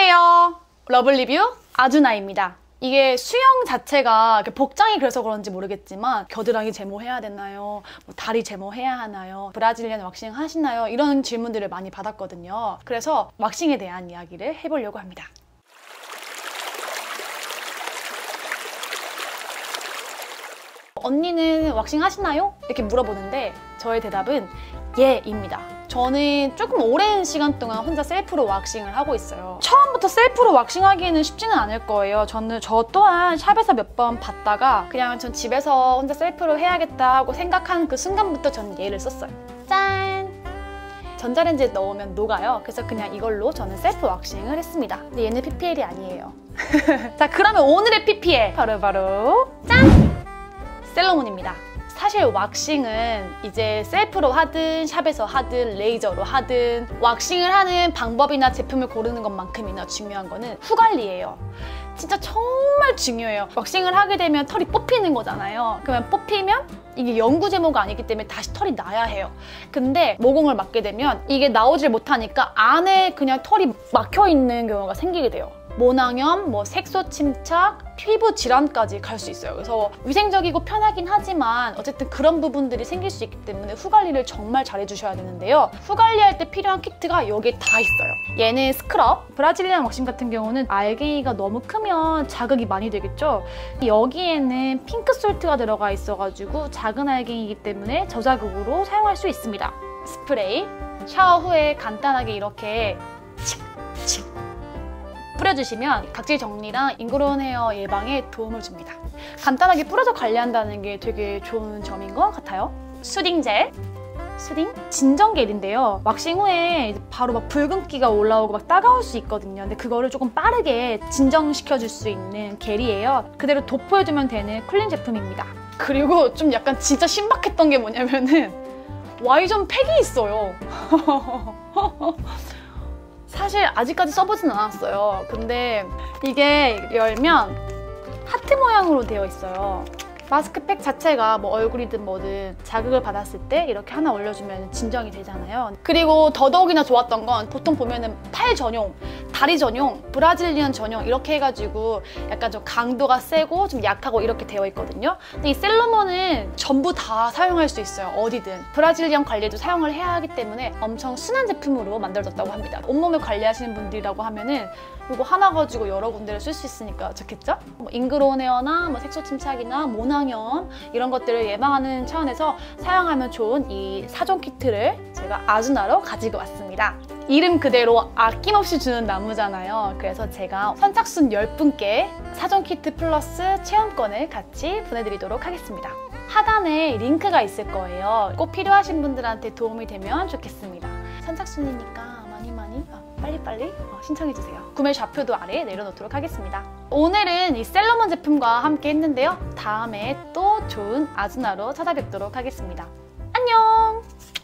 안녕하세요. 러블리뷰 아주나입니다. 이게 수영 자체가 복장이 그래서 그런지 모르겠지만 겨드랑이 제모해야 되나요? 다리 제모해야 하나요? 브라질리안 왁싱 하시나요? 이런 질문들을 많이 받았거든요. 그래서 왁싱에 대한 이야기를 해보려고 합니다. 언니는 왁싱 하시나요? 이렇게 물어보는데 저의 대답은 예입니다. 저는 조금 오랜 시간 동안 혼자 셀프로 왁싱을 하고 있어요. 처음부터 셀프로 왁싱하기에는 쉽지는 않을 거예요. 저 또한 샵에서 몇 번 봤다가 그냥 전 집에서 혼자 셀프로 해야겠다 하고 생각한 그 순간부터 저는 얘를 썼어요. 짠! 전자레인지에 넣으면 녹아요. 그래서 그냥 이걸로 저는 셀프 왁싱을 했습니다. 근데 얘는 PPL이 아니에요. 자, 그러면 오늘의 PPL 바로 짠! 셀러문입니다. 사실 왁싱은 이제 셀프로 하든 샵에서 하든 레이저로 하든 왁싱을 하는 방법이나 제품을 고르는 것만큼이나 중요한 거는 후관리예요. 진짜 정말 중요해요. 왁싱을 하게 되면 털이 뽑히는 거잖아요. 그러면 뽑히면 이게 영구 제모가 아니기 때문에 다시 털이 나야 해요. 근데 모공을 맞게 되면 이게 나오질 못하니까 안에 그냥 털이 막혀 있는 경우가 생기게 돼요. 모낭염, 색소 침착, 피부 질환까지 갈 수 있어요. 그래서 위생적이고 편하긴 하지만 어쨌든 그런 부분들이 생길 수 있기 때문에 후관리를 정말 잘 해주셔야 되는데요. 후관리할 때 필요한 키트가 여기에 다 있어요. 얘는 스크럽, 브라질리안 왁싱 같은 경우는 알갱이가 너무 크면 자극이 많이 되겠죠. 여기에는 핑크솔트가 들어가 있어가지고 작은 알갱이이기 때문에 저자극으로 사용할 수 있습니다. 스프레이, 샤워 후에 간단하게 이렇게 칙칙 뿌려주시면 각질 정리랑 잉그로운 헤어 예방에 도움을 줍니다. 간단하게 뿌려서 관리한다는 게 되게 좋은 점인 것 같아요. 수딩 젤, 수딩 진정겔인데요. 왁싱 후에 바로 붉은기가 올라오고 따가울 수 있거든요. 근데 그거를 조금 빠르게 진정시켜줄 수 있는 겔이에요. 그대로 도포해주면 되는 쿨링 제품입니다. 그리고 좀 약간 진짜 신박했던 게 뭐냐면은 Y존 팩이 있어요. 사실 아직까지 써보진 않았어요. 근데 이게 열면 하트 모양으로 되어 있어요. 마스크팩 자체가 얼굴이든 뭐든 자극을 받았을 때 이렇게 하나 올려주면 진정이 되잖아요. 그리고 더더욱이나 좋았던 건 보통 보면은 팔 전용, 다리 전용, 브라질리안 전용 이렇게 해가지고 약간 좀 강도가 세고 좀 약하고 이렇게 되어 있거든요. 근데 이 셀러문은 전부 다 사용할 수 있어요. 어디든. 브라질리안 관리에도 사용을 해야 하기 때문에 엄청 순한 제품으로 만들어졌다고 합니다. 온몸을 관리하시는 분들이라고 하면은 이거 하나 가지고 여러 군데를 쓸 수 있으니까 좋겠죠? 잉그로운 헤어나 색소 침착이나 모낭염 이런 것들을 예방하는 차원에서 사용하면 좋은 이 사종 키트를 제가 아주나로 가지고 왔습니다. 이름 그대로 아낌없이 주는 나무잖아요. 그래서 제가 선착순 10분께 사종 키트 플러스 체험권을 같이 보내드리도록 하겠습니다. 하단에 링크가 있을 거예요. 꼭 필요하신 분들한테 도움이 되면 좋겠습니다. 선착순이니까 빨리빨리 신청해주세요. 구매 좌표도 아래에 내려놓도록 하겠습니다. 오늘은 이 셀러문 제품과 함께 했는데요. 다음에 또 좋은 아주나로 찾아뵙도록 하겠습니다. 안녕!